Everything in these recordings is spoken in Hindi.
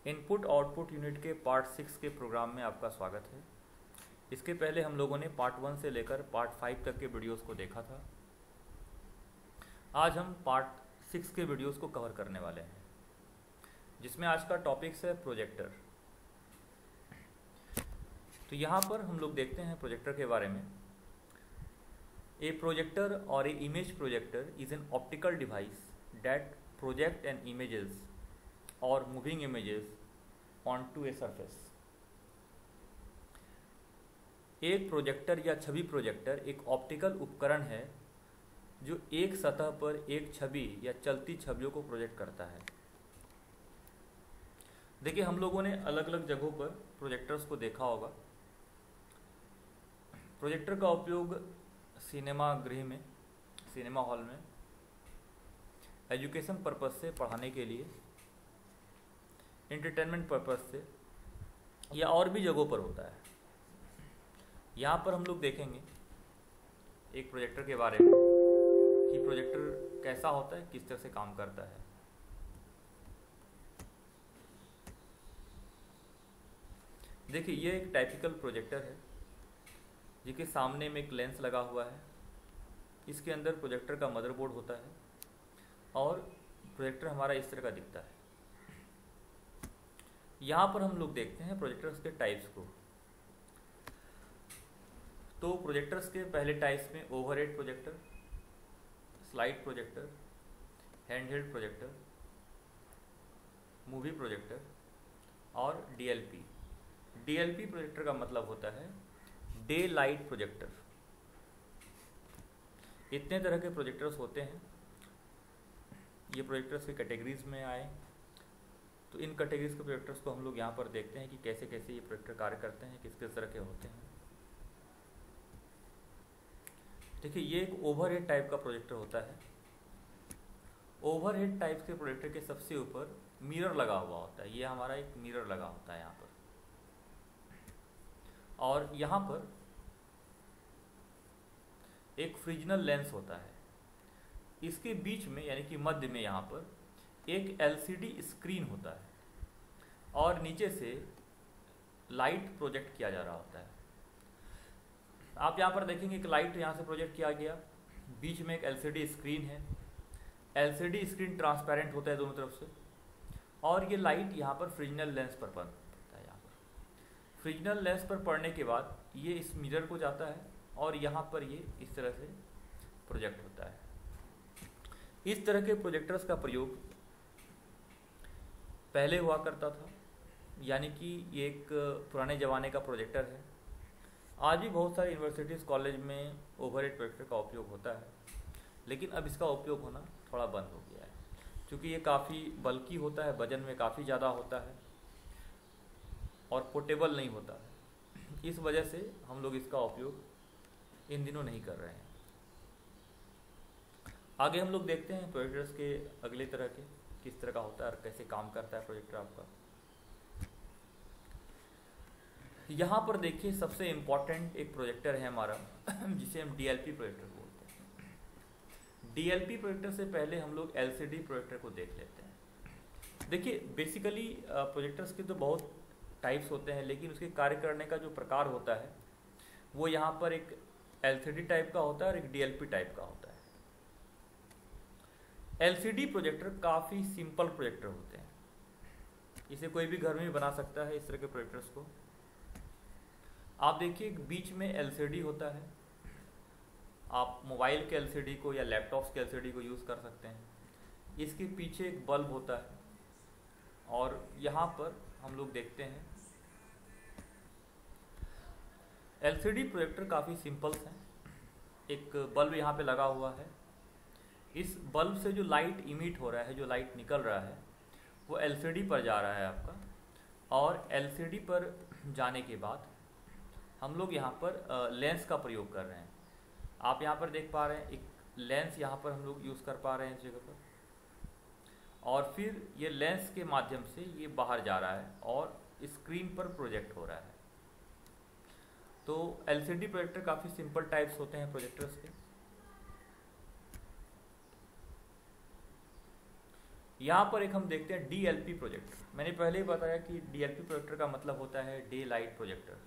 इनपुट आउटपुट यूनिट के पार्ट 6 के प्रोग्राम में आपका स्वागत है। इसके पहले हम लोगों ने पार्ट 1 से लेकर पार्ट 5 तक के वीडियोस को देखा था। आज हम पार्ट 6 के वीडियोस को कवर करने वाले हैं, जिसमें आज का टॉपिक्स है प्रोजेक्टर। तो यहाँ पर हम लोग देखते हैं प्रोजेक्टर के बारे में। ए प्रोजेक्टर और a image projector is an optical device that project an images or moving images onto a surface। एक प्रोजेक्टर या छवि प्रोजेक्टर एक ऑप्टिकल उपकरण है जो एक सतह पर एक छवि या चलती छवियों को प्रोजेक्ट करता है। देखिए, हम लोगों ने अलग अलग जगहों पर प्रोजेक्टर्स को देखा होगा। प्रोजेक्टर का उपयोग सिनेमा गृह में, सिनेमा हॉल में, एजुकेशन पर्पस से, पढ़ाने के लिए, एंटरटेनमेंट पर्पस से या और भी जगहों पर होता है। यहाँ पर हम लोग देखेंगे एक प्रोजेक्टर के बारे में कि प्रोजेक्टर कैसा होता है, किस तरह से काम करता है। देखिए, ये एक टाइपिकल प्रोजेक्टर है जिसके सामने में एक लेंस लगा हुआ है। इसके अंदर प्रोजेक्टर का मदरबोर्ड होता है और प्रोजेक्टर हमारा इस तरह का दिखता है। यहाँ पर हम लोग देखते हैं प्रोजेक्टर्स के टाइप्स को। तो प्रोजेक्टर्स के पहले टाइप्स में overhead projector, slide projector, handheld projector, movie projector और डीएलपी। डीएलपी प्रोजेक्टर का मतलब होता है डे लाइट प्रोजेक्टर। इतने तरह के प्रोजेक्टर्स होते हैं। ये प्रोजेक्टर्स की कैटेगरीज में आए, तो इन कैटेगरीज के प्रोजेक्टर्स को हम लोग यहाँ पर देखते हैं कि कैसे कैसे ये प्रोजेक्टर कार्य करते हैं, किस किस तरह के होते हैं। देखिए, ये एक ओवरहेड टाइप का प्रोजेक्टर होता है। ओवरहेड टाइप के प्रोजेक्टर के सबसे ऊपर मिरर लगा हुआ होता है। ये हमारा एक मिरर लगा होता है यहाँ पर, और यहाँ पर एक फ्रिंजनल लेंस होता है। इसके बीच में यानी कि मध्य में यहाँ पर एक एलसीडी स्क्रीन होता है और नीचे से लाइट प्रोजेक्ट किया जा रहा होता है। आप यहाँ पर देखेंगे कि लाइट यहाँ से प्रोजेक्ट किया गया, बीच में एक एलसीडी स्क्रीन है। एलसीडी स्क्रीन ट्रांसपेरेंट होता है दोनों तरफ से, और ये लाइट यहाँ पर फ्रिंजनल लेंस पर पड़ता है। यहाँ पर फ्रिंजनल लेंस पर पड़ने के बाद ये इस मिरर को जाता है और यहाँ पर ये इस तरह से प्रोजेक्ट होता है। इस तरह के प्रोजेक्टर्स का प्रयोग पहले हुआ करता था, यानी कि ये एक पुराने ज़माने का प्रोजेक्टर है। आज भी बहुत सारे यूनिवर्सिटीज़, कॉलेज में ओवरहेड प्रोजेक्टर का उपयोग होता है, लेकिन अब इसका उपयोग होना थोड़ा बंद हो गया है, क्योंकि ये काफ़ी बल्कि होता है, वजन में काफ़ी ज़्यादा होता है और पोर्टेबल नहीं होता है। इस वजह से हम लोग इसका उपयोग इन दिनों नहीं कर रहे हैं। आगे हम लोग देखते हैं प्रोजेक्टर्स के अगले तरह के किस तरह का होता है और कैसे काम करता है प्रोजेक्टर आपका। यहाँ पर देखिए, सबसे इम्पॉर्टेंट एक प्रोजेक्टर है हमारा जिसे हम डीएलपी प्रोजेक्टर बोलते हैं। डीएलपी प्रोजेक्टर से पहले हम लोग एलसीडी प्रोजेक्टर को देख लेते हैं। देखिए, बेसिकली प्रोजेक्टर्स के तो बहुत टाइप्स होते हैं, लेकिन उसके कार्य करने का जो प्रकार होता है वो यहाँ पर एक एलसीडी टाइप का होता है और एक डीएलपी टाइप का होता है। एलसीडी प्रोजेक्टर काफ़ी सिंपल प्रोजेक्टर होते हैं। इसे कोई भी घर में भी बना सकता है, इस तरह के प्रोजेक्टर्स को। आप देखिए, बीच में एलसीडी होता है। आप मोबाइल के एलसीडी को या लैपटॉप्स के एलसीडी को यूज़ कर सकते हैं। इसके पीछे एक बल्ब होता है और यहाँ पर हम लोग देखते हैं एलसीडी प्रोजेक्टर काफ़ी सिंपल्स हैं। एक बल्ब यहाँ पे लगा हुआ है। इस बल्ब से जो लाइट इमिट हो रहा है, जो लाइट निकल रहा है, वो एलसीडी पर जा रहा है आपका, और एलसीडी पर जाने के बाद हम लोग यहाँ पर लेंस का प्रयोग कर रहे हैं। आप यहाँ पर देख पा रहे हैं एक लेंस यहाँ पर हम लोग यूज़ कर पा रहे हैं इस जगह पर, और फिर ये लेंस के माध्यम से ये बाहर जा रहा है और स्क्रीन पर प्रोजेक्ट हो रहा है। तो एलसीडी प्रोजेक्टर काफ़ी सिंपल टाइप्स होते हैं प्रोजेक्टर्स के। यहाँ पर एक हम देखते हैं DLP प्रोजेक्टर। मैंने पहले ही बताया कि DLP प्रोजेक्टर का मतलब होता है डे लाइट प्रोजेक्टर।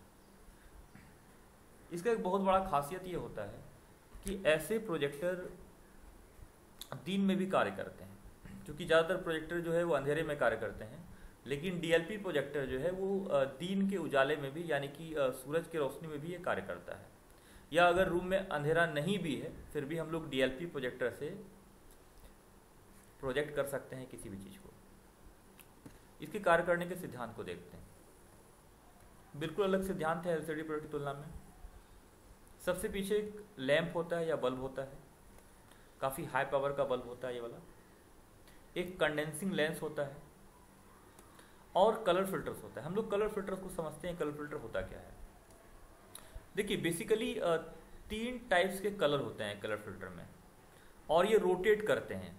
इसका एक बहुत बड़ा खासियत ये होता है कि ऐसे प्रोजेक्टर दिन में भी कार्य करते हैं, क्योंकि ज़्यादातर प्रोजेक्टर जो है वो अंधेरे में कार्य करते हैं, लेकिन DLP प्रोजेक्टर जो है वो दिन के उजाले में भी, यानी कि सूरज की रोशनी में भी ये कार्य करता है। या अगर रूम में अंधेरा नहीं भी है फिर भी हम लोग DLP प्रोजेक्टर से प्रोजेक्ट कर सकते हैं किसी भी चीज़ को। इसके कार्य करने के सिद्धांत को देखते हैं। बिल्कुल अलग सिद्धांत है LCD प्रोजेक्टर की तुलना में। सबसे पीछे एक लैंप होता है या बल्ब होता है, काफ़ी हाई पावर का बल्ब होता है ये वाला। एक कंडेंसिंग लेंस होता है और कलर फिल्टर्स होता है। हम लोग कलर फिल्टर्स को समझते हैं। कलर फिल्टर होता क्या है? देखिए बेसिकली 3 टाइप्स के कलर होते हैं कलर फिल्टर में, और ये रोटेट करते हैं।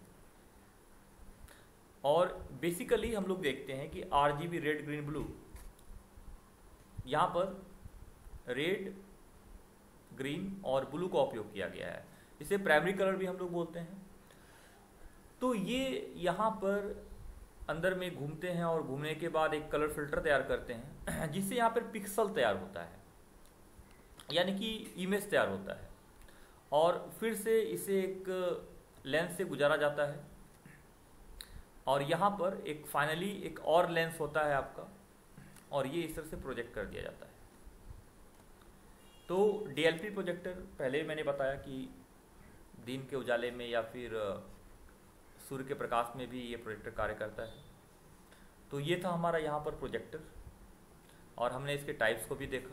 और बेसिकली हम लोग देखते हैं कि RGB रेड ग्रीन ब्लू, यहाँ पर रेड ग्रीन और ब्लू का उपयोग किया गया है। इसे प्राइमरी कलर भी हम लोग बोलते हैं। तो ये यहाँ पर अंदर में घूमते हैं और घूमने के बाद एक कलर फिल्टर तैयार करते हैं, जिससे यहाँ पर पिक्सल तैयार होता है, यानी कि इमेज तैयार होता है। और फिर से इसे एक लेंस से गुजारा जाता है और यहाँ पर एक फाइनली एक और लेंस होता है आपका, और ये इस तरह से प्रोजेक्ट कर दिया जाता है। तो DLP प्रोजेक्टर पहले मैंने बताया कि दिन के उजाले में या फिर सूर्य के प्रकाश में भी ये प्रोजेक्टर कार्य करता है। तो ये था हमारा यहाँ पर प्रोजेक्टर, और हमने इसके टाइप्स को भी देखा।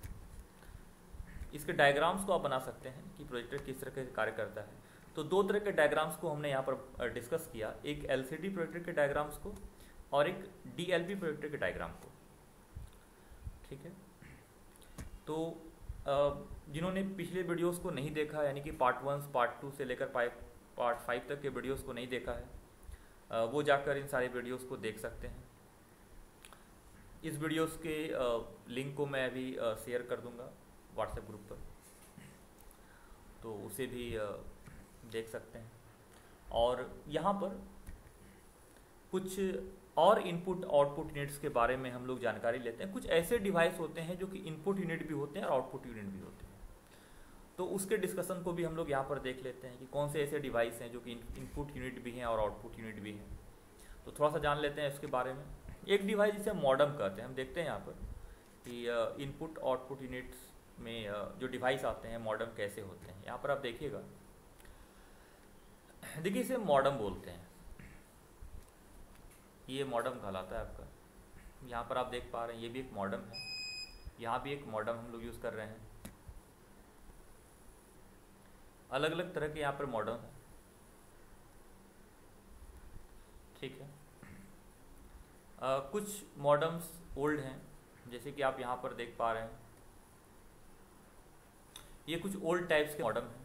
इसके डायग्राम्स को आप बना सकते हैं कि प्रोजेक्टर किस तरह से कार्य करता है। तो 2 तरह के डायग्राम्स को हमने यहाँ पर डिस्कस किया, एक LCD प्रोजेक्टर के डायग्राम्स को और एक DLP प्रोजेक्टर के डायग्राम को। ठीक है, तो जिन्होंने पिछले वीडियोस को नहीं देखा, यानी कि पार्ट 1 पार्ट 2 से लेकर पार्ट 5 तक के वीडियोस को नहीं देखा है, वो जाकर इन सारे वीडियोस को देख सकते हैं। इस वीडियोस के लिंक को मैं अभी शेयर कर दूंगा व्हाट्सएप ग्रुप पर, तो उसे भी देख सकते हैं। और यहाँ पर कुछ और इनपुट आउटपुट यूनिट्स के बारे में हम लोग जानकारी लेते हैं। कुछ ऐसे डिवाइस होते हैं जो कि इनपुट यूनिट भी होते हैं और आउटपुट यूनिट भी होते हैं, तो उसके डिस्कशन को भी हम लोग यहाँ पर देख लेते हैं कि कौन से ऐसे डिवाइस हैं जो कि इनपुट यूनिट भी हैं और आउटपुट यूनिट भी हैं। तो थोड़ा सा जान लेते हैं इसके बारे में। एक डिवाइस जिसे मॉडेम कहते हैं, हम देखते हैं यहाँ पर कि इनपुट आउटपुट यूनिट्स में जो डिवाइस आते हैं मॉडेम कैसे होते हैं। यहाँ पर आप देखिएगा, देखिए इसे मॉडेम बोलते हैं, ये मॉडेम कहलाता है आपका। यहाँ पर आप देख पा रहे हैं ये भी एक मॉडेम है, यहाँ भी एक मॉडेम हम लोग यूज़ कर रहे हैं। अलग अलग तरह के यहाँ पर मॉडेम है। ठीक है, कुछ मॉडेम्स ओल्ड हैं, जैसे कि आप यहाँ पर देख पा रहे हैं, ये कुछ ओल्ड टाइप्स के मॉडेम हैं।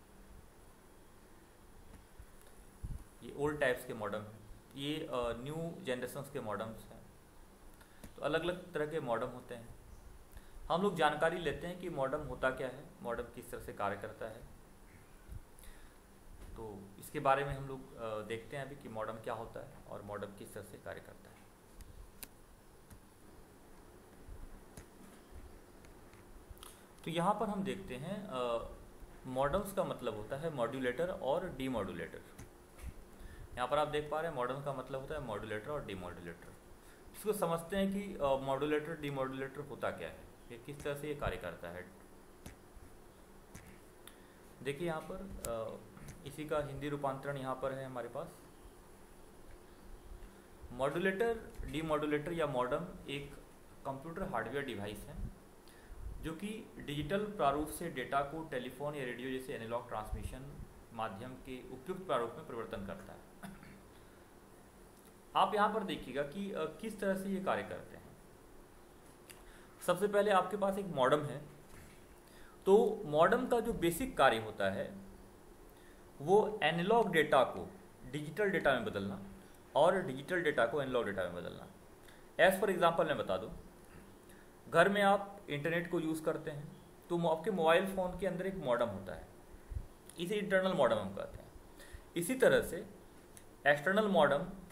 ये ओल्ड टाइप्स के मॉडेम हैं, ये न्यू जनरेशन्स के मॉडेम्स हैं। तो अलग अलग तरह के मॉडेम होते हैं। हम लोग जानकारी लेते हैं कि मॉडेम होता क्या है, मॉडेम किस तरह से कार्य करता है। तो इसके बारे में हम लोग देखते हैं अभी कि मॉडेम क्या होता है और मॉडेम किस तरह से कार्य करता है। तो यहाँ पर हम देखते हैं मॉडेम्स का मतलब होता है मॉड्यूलेटर और डीमॉड्यूलेटर। यहाँ पर आप देख पा रहे हैं मॉडेम का मतलब होता है मॉड्यूलेटर और डीमॉड्यूलेटर। इसको समझते हैं कि मॉड्यूलेटर डीमॉड्यूलेटर होता क्या है, ये किस तरह से ये कार्य करता है। देखिए यहाँ पर इसी का हिंदी रूपांतरण यहाँ पर है हमारे पास। मॉड्यूलेटर डीमॉड्यूलेटर या मॉडेम एक कंप्यूटर हार्डवेयर डिवाइस है जो कि डिजिटल प्रारूप से डेटा को टेलीफोन या रेडियो जैसे एनालॉग ट्रांसमिशन माध्यम के उपयुक्त प्रारूप में परिवर्तन करता है। आप यहाँ पर देखिएगा कि किस तरह से ये कार्य करते हैं। सबसे पहले आपके पास एक मॉडेम है, तो मॉडेम का जो बेसिक कार्य होता है वो एनालॉग डेटा को डिजिटल डेटा में बदलना और डिजिटल डेटा को एनालॉग डेटा में बदलना। एज फॉर एग्जांपल मैं बता दूं, घर में आप इंटरनेट को यूज़ करते हैं तो आपके मोबाइल फ़ोन के अंदर एक मॉडेम होता है, इसे इंटरनल मॉडेम हम कहते हैं। इसी तरह से एक्सटर्नल मॉडेम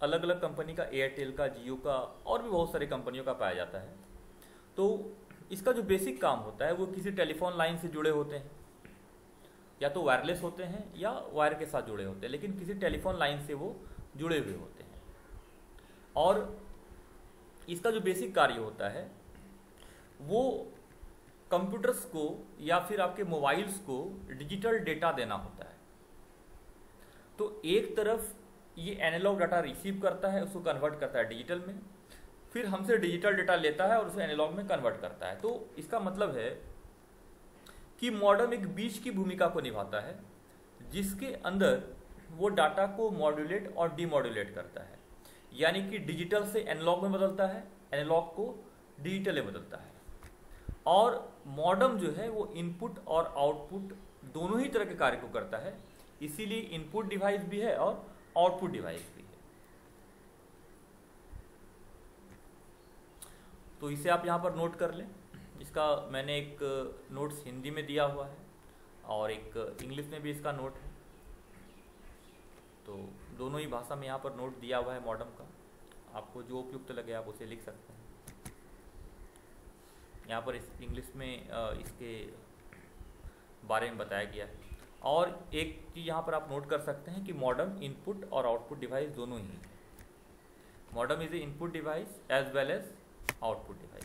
अलग अलग कंपनी का, एयरटेल का, जियो का और भी बहुत सारी कंपनियों का पाया जाता है। तो इसका जो बेसिक काम होता है वो किसी टेलीफोन लाइन से जुड़े होते हैं, या तो वायरलेस होते हैं या वायर के साथ जुड़े होते हैं, लेकिन किसी टेलीफोन लाइन से वो जुड़े हुए होते हैं। और इसका जो बेसिक कार्य होता है वो कंप्यूटर्स को या फिर आपके मोबाइल्स को डिजिटल डेटा देना होता है। तो एक तरफ ये एनालॉग डाटा रिसीव करता है, उसको कन्वर्ट करता है डिजिटल में, फिर हमसे डिजिटल डेटा लेता है और उसे एनालॉग में कन्वर्ट करता है। तो इसका मतलब है कि मॉडेम एक बीच की भूमिका को निभाता है, जिसके अंदर वो डाटा को मॉड्यूलेट और डीमॉड्यूलेट करता है, यानी कि डिजिटल से एनालॉग में बदलता है, एनालॉग को डिजिटल में बदलता है। और मॉडेम जो है वो इनपुट और आउटपुट दोनों ही तरह के कार्य को करता है, इसीलिए इनपुट डिवाइस भी है और आउटपुट डिवाइस भी है। तो इसे आप यहाँ पर नोट कर लें। इसका मैंने एक नोट्स हिंदी में दिया हुआ है और एक इंग्लिश में भी इसका नोट है, तो दोनों ही भाषा में यहाँ पर नोट दिया हुआ है मॉडेम का। आपको जो उपयुक्त लगे आप उसे लिख सकते हैं। यहाँ पर इस इंग्लिश में इसके बारे में बताया गया है। और एक चीज़ यहाँ पर आप नोट कर सकते हैं कि मॉडेम इनपुट और आउटपुट डिवाइस दोनों ही है। Modem is a input device as well as output device.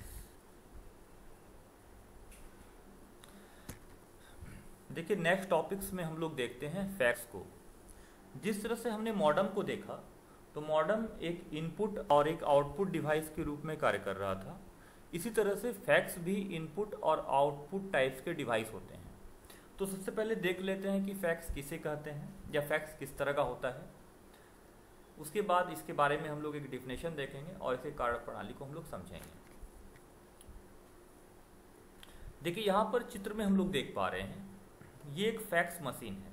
देखिए नेक्स्ट टॉपिक्स में हम लोग देखते हैं फैक्स को। जिस तरह से हमने मॉडेम को देखा तो मॉडेम एक इनपुट और एक आउटपुट डिवाइस के रूप में कार्य कर रहा था, इसी तरह से फैक्स भी इनपुट और आउटपुट टाइप्स के डिवाइस होते हैं। तो सबसे पहले देख लेते हैं कि फैक्स किसे कहते हैं या फैक्स किस तरह का होता है। उसके बाद इसके बारे में हम लोग एक डिफिनेशन देखेंगे और इसके कार्यप्रणाली को हम लोग समझेंगे। देखिए यहाँ पर चित्र में हम लोग देख पा रहे हैं ये एक फैक्स मशीन है।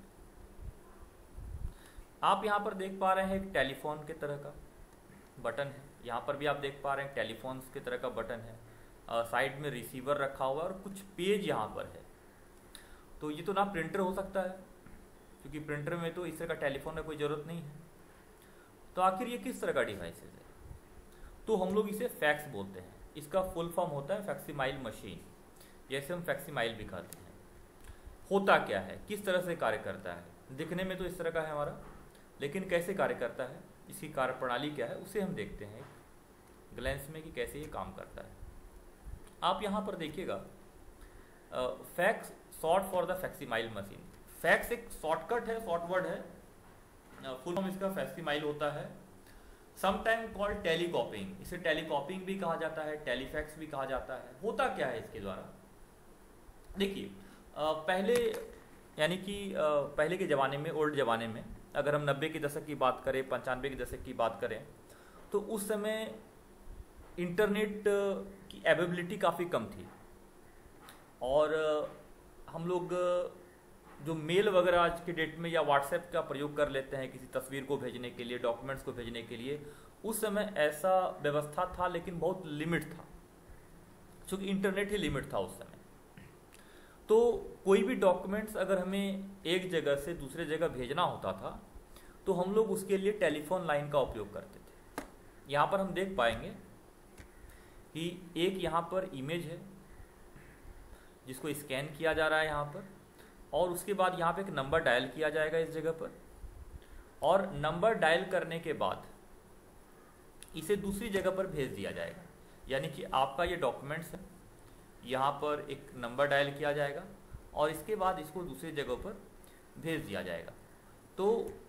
आप यहाँ पर देख पा रहे हैं एक टेलीफोन के तरह का बटन है, यहाँ पर भी आप देख पा रहे हैं टेलीफोन के तरह का बटन है, साइड में रिसीवर रखा हुआ है और कुछ पेज यहाँ पर है। तो ये तो ना प्रिंटर हो सकता है, क्योंकि प्रिंटर में तो इस तरह का टेलीफोन में कोई ज़रूरत नहीं है। तो आखिर ये किस तरह का डिवाइस है? तो हम लोग इसे फैक्स बोलते हैं। इसका फुल फॉर्म होता है फैक्सिमाइल मशीन, जैसे हम फैक्सिमाइल भी कहते हैं। होता क्या है, किस तरह से कार्य करता है? दिखने में तो इस तरह का है हमारा, लेकिन कैसे कार्य करता है, इसकी कार्यप्रणाली क्या है, उसे हम देखते हैं ग्लैंस में कि कैसे ये काम करता है। आप यहाँ पर देखिएगा fax short for the facsimile machine. Fax एक शॉर्टकट है, शॉर्ट वर्ड है, फुल फॉर्म इसका फैक्सिमाइल होता है। समटाइम कॉल्ड टेलीकॉपिंग, इसे टेलीकॉपिंग भी कहा जाता है, टेलीफैक्स भी कहा जाता है। होता क्या है इसके द्वारा? देखिए पहले यानी कि पहले के ज़माने में, ओल्ड ज़माने में, अगर हम 90 के दशक की बात करें, 95 के दशक की बात करें, तो उस समय इंटरनेट की अवेलेबिलिटी काफ़ी कम थी और हम लोग जो मेल वगैरह आज के डेट में या व्हाट्सएप का प्रयोग कर लेते हैं किसी तस्वीर को भेजने के लिए, डॉक्यूमेंट्स को भेजने के लिए, उस समय ऐसा व्यवस्था था लेकिन बहुत लिमिट था, क्योंकि इंटरनेट ही लिमिट था उस समय। तो कोई भी डॉक्यूमेंट्स अगर हमें एक जगह से दूसरे जगह भेजना होता था तो हम लोग उसके लिए टेलीफोन लाइन का उपयोग करते थे। यहाँ पर हम देख पाएंगे कि एक यहाँ पर इमेज है जिसको स्कैन किया जा रहा है यहाँ पर, और उसके बाद यहाँ पे एक नंबर डायल किया जाएगा इस जगह पर, और नंबर डायल करने के बाद इसे दूसरी जगह पर भेज दिया जाएगा। यानी कि आपका ये डॉक्यूमेंट्स है, यहाँ पर एक नंबर डायल किया जाएगा और इसके बाद इसको दूसरी जगह पर भेज दिया जाएगा। तो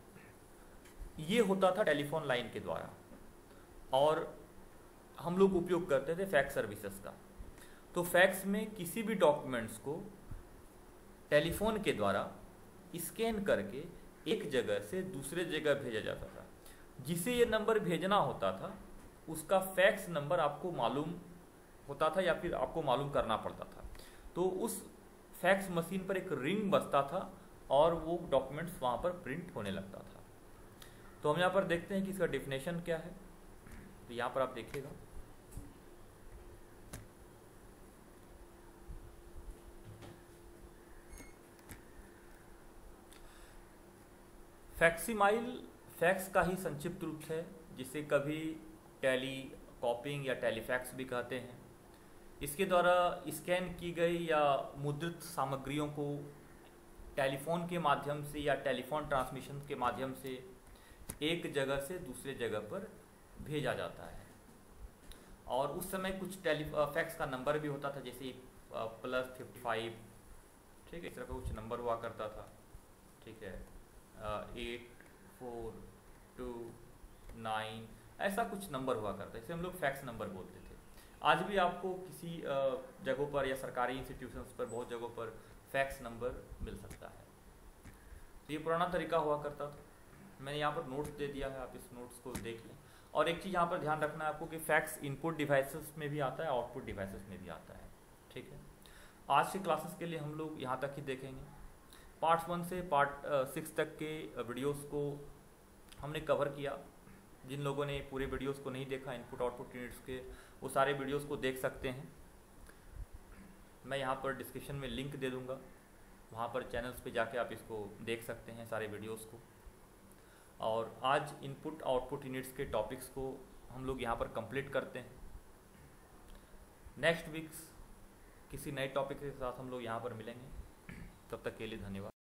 ये होता था टेलीफोन लाइन के द्वारा, और हम लोग उपयोग करते थे फैक्स सर्विसेज का। तो फैक्स में किसी भी डॉक्यूमेंट्स को टेलीफोन के द्वारा स्कैन करके एक जगह से दूसरे जगह भेजा जाता था। जिसे ये नंबर भेजना होता था उसका फैक्स नंबर आपको मालूम होता था या फिर आपको मालूम करना पड़ता था। तो उस फैक्स मशीन पर एक रिंग बजता था और वो डॉक्यूमेंट्स वहाँ पर प्रिंट होने लगता था। तो हम यहाँ पर देखते हैं कि इसका डेफिनेशन क्या है। तो यहाँ पर आप देखिएगा, फैक्सिमाइल फैक्स का ही संक्षिप्त रूप है, जिसे कभी टेली कॉपिंग या टेलीफैक्स भी कहते हैं। इसके द्वारा स्कैन की गई या मुद्रित सामग्रियों को टेलीफोन के माध्यम से या टेलीफोन ट्रांसमिशन के माध्यम से एक जगह से दूसरे जगह पर भेजा जाता है। और उस समय कुछ टेलीफैक्स का नंबर भी होता था, जैसे +55, ठीक है, इस तरह का कुछ नंबर हुआ करता था, ठीक है, 8429 ऐसा कुछ नंबर हुआ करता है, इसे हम लोग फैक्स नंबर बोलते थे। आज भी आपको किसी जगहों पर या सरकारी इंस्टीट्यूशंस पर बहुत जगहों पर फैक्स नंबर मिल सकता है। तो ये पुराना तरीका हुआ करता था। मैंने यहाँ पर नोट्स दे दिया है, आप इस नोट्स को देख लें। और एक चीज़ यहाँ पर ध्यान रखना है आपको कि फैक्स इनपुट डिवाइसेस में भी आता है, आउटपुट डिवाइसेस में भी आता है, ठीक है। आज के क्लासेस के लिए हम लोग यहाँ तक ही देखेंगे। पार्ट 1 से पार्ट 6 तक के वीडियोस को हमने कवर किया। जिन लोगों ने पूरे वीडियोस को नहीं देखा इनपुट आउटपुट यूनिट्स के, वो सारे वीडियोस को देख सकते हैं। मैं यहाँ पर डिस्क्रिप्शन में लिंक दे दूँगा, वहाँ पर चैनल्स पे जाके आप इसको देख सकते हैं सारे वीडियोस को। और आज इनपुट आउटपुट यूनिट्स के टॉपिक्स को हम लोग यहाँ पर कंप्लीट करते हैं। नेक्स्ट वीक्स किसी नए टॉपिक के साथ हम लोग यहाँ पर मिलेंगे। तब तक के लिए धन्यवाद।